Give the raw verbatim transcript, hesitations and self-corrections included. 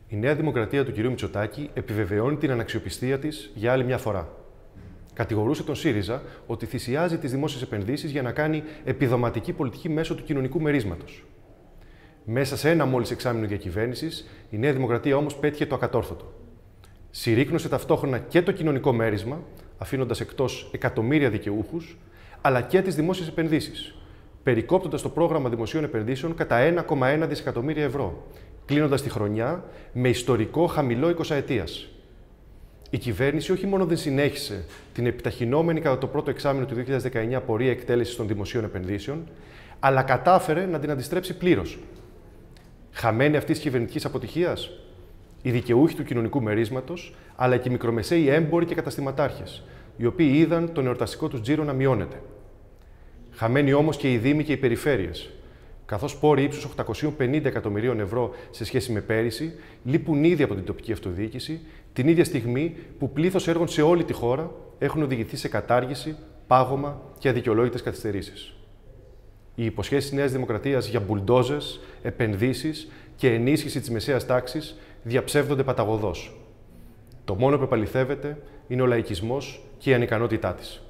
Η Νέα Δημοκρατία του κ. Μητσοτάκη επιβεβαιώνει την αναξιοπιστία της για άλλη μια φορά. Κατηγορούσε τον ΣΥΡΙΖΑ ότι θυσιάζει τις δημόσιες επενδύσεις για να κάνει επιδοματική πολιτική μέσω του κοινωνικού μερίσματος. Μέσα σε ένα μόλις εξάμηνο διακυβέρνησης, η Νέα Δημοκρατία όμως πέτυχε το ακατόρθωτο. Συρρίκνωσε ταυτόχρονα και το κοινωνικό μέρισμα, αφήνοντας εκτός εκατομμύρια δικαιούχους, αλλά και τις δημόσιες επενδύσεις, περικόπτοντας το πρόγραμμα δημοσίων επενδύσεων κατά ένα κόμμα ένα δισεκατομμύρια ευρώ, κλείνοντας τη χρονιά με ιστορικό χαμηλό εικοσαετίας. Η κυβέρνηση όχι μόνο δεν συνέχισε την επιταχυνόμενη κατά το πρώτο εξάμηνο του δύο χιλιάδες δεκαεννιά πορεία εκτέλεσης των δημοσίων επενδύσεων, αλλά κατάφερε να την αντιστρέψει πλήρως. Χαμένη αυτής της κυβερνητικής αποτυχίας, οι δικαιούχοι του κοινωνικού μερίσματος, αλλά και οι μικρομεσαίοι έμποροι και καταστηματάρχες, οι οποίοι είδαν τον εορταστικό τους τζίρο να μειώνεται. Χαμένοι όμως και οι δήμοι και οι περιφέρειες, καθώς πόροι ύψους οκτακόσιων πενήντα εκατομμυρίων ευρώ σε σχέση με πέρυσι λείπουν ήδη από την τοπική αυτοδιοίκηση, την ίδια στιγμή που πλήθος έργων σε όλη τη χώρα έχουν οδηγηθεί σε κατάργηση, πάγωμα και αδικαιολόγητες καθυστερήσεις. Οι υποσχέσεις της Νέας Δημοκρατίας για μπουλντόζες, επενδύσεις και ενίσχυση της μεσαίας τάξης διαψεύδονται παταγωδώς. Το μόνο που επαληθεύεται είναι ο λαϊκισμός και η ανικανότητά της.